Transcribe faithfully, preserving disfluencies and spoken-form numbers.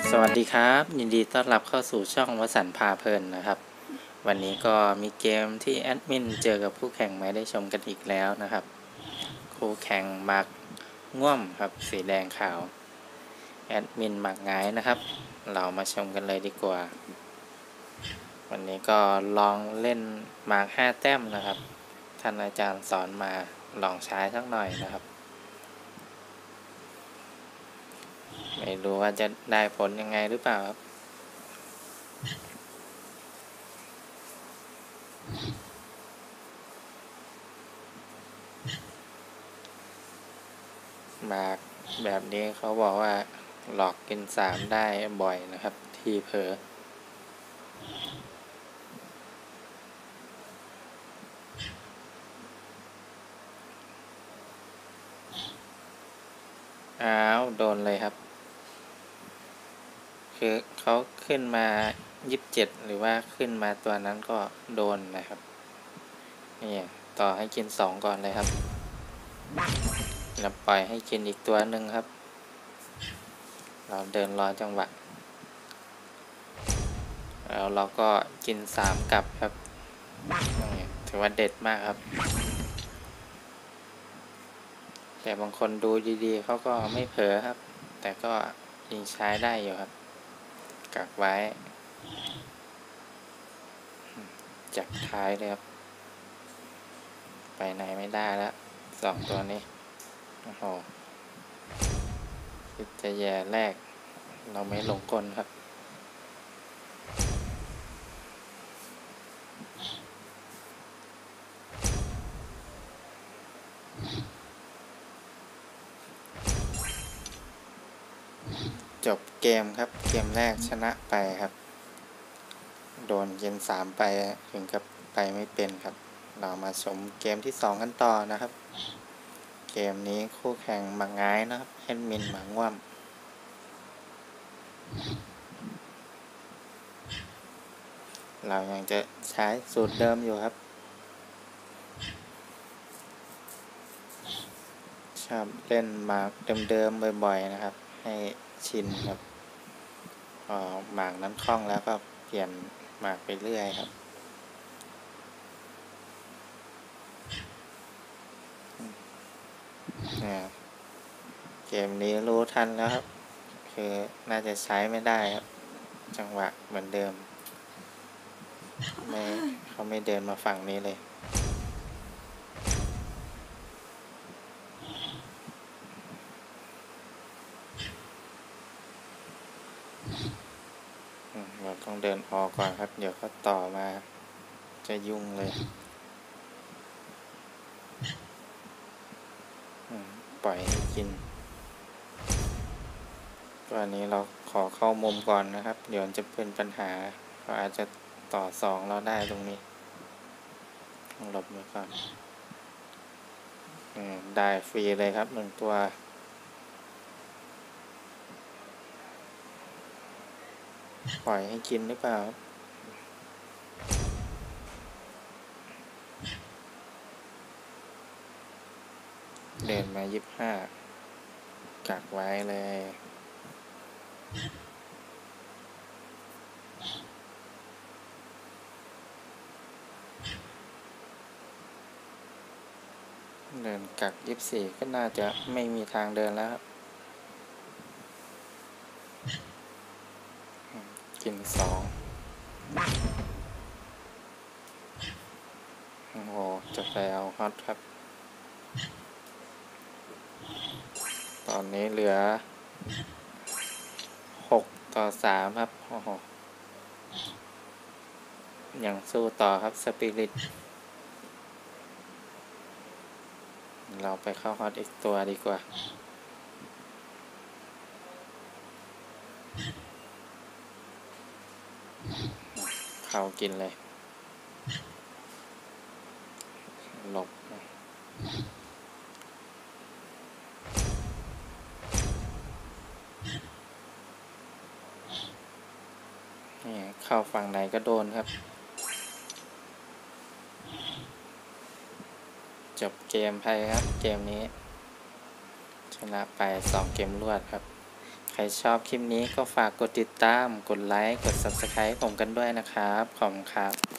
สวัสดีครับยินดีต้อนรับเข้าสู่ช่องวสันต์พาเพลินนะครับวันนี้ก็มีเกมที่แอดมินเจอกับคู่แข่งมาได้ชมกันอีกแล้วนะครับคู่แข่งมักง่วมครับสีแดงขาวแอดมินมักงายนะครับเรามาชมกันเลยดีกว่าวันนี้ก็ลองเล่นมาร์คห้าแต้มนะครับท่านอาจารย์สอนมาลองใช้สักหน่อยนะครับไม่รู้ว่าจะได้ผลยังไงหรือเปล่าครับมาร์คแบบนี้เขาบอกว่าหลอกกินสามได้บ่อยนะครับทีเผลออ้าวโดนเลยครับคือเขาขึ้นมายี่สิบเจ็ดหรือว่าขึ้นมาตัวนั้นก็โดนนะครับนี่ต่อให้กินสองก่อนเลยครับแล้วปล่อยให้กินอีกตัวหนึ่งครับเราเดินรอจังหวะแล้วเราก็กินสามกลับครับนี่ถือว่าเด็ดมากครับแต่บางคนดูดีๆเขาก็ไม่เผลอครับแต่ก็ยังใช้ได้อยู่ครับกักไว้จับท้ายเลยครับไปไหนไม่ได้แล้วสองตัวนี้โอ้โหจะแย่แรกเราไม่ลงกลครับจบเกมครับเกมแรกชนะไปครับโดนเย็นสามไปถึงกับไปไม่เป็นครับเรามาชมเกมที่สองกันต่อนะครับเกมนี้คู่แข่งหมักง่ายนะครับแอดมินหมักง่วมเรายังจะใช้สูตรเดิมอยู่ครับชอบเล่นหมากเดิมๆบ่อยๆนะครับให้ชินครับพอหมากนั้นคล่องแล้วก็เปลี่ยนหมากไปเรื่อยครับเกมนี้รู้ทันแล้วครับคือน่าจะใช้ไม่ได้ครับจังหวะเหมือนเดิมไม่เขาไม่เดินมาฝั่งนี้เลยเราต้องเดินออกก่อนครับเดี๋ยวเขาต่อมาจะยุ่งเลยปล่อยให้กินตัวนี้เราขอเข้ามุมก่อนนะครับเดี๋ยวจะเป็นปัญหาเขาอาจจะต่อสองเราได้ตรงนี้ต้องหลบไว้ก่อนได้ฟรีเลยครับหนึ่งตัวปล่อยให้กินหรือเปล่าเดินมายี่สิบห้ากักไว้เลยเดินกักยี่สิบสี่ก็น่าจะไม่มีทางเดินแล้วครับกินสองโอ้โหจะไปเอาฮอตครับตอนนี้เหลือหกต่อสามครับโอ้โหยังสู้ต่อครับสปิริตเราไปเข้าฮอตอีกตัวดีกว่าเข้ากินเลยหลบนี่เข้าฝั่งไหนก็โดนครับจบเกมไปครับเกมนี้ชนะไปสองเกมรวดครับใครรชอบคลิปนี้ก็ฝากกดติดตาม กดไลค์ กด ซับสไครบ์ ผมกันด้วยนะครับ ขอบคุณครับ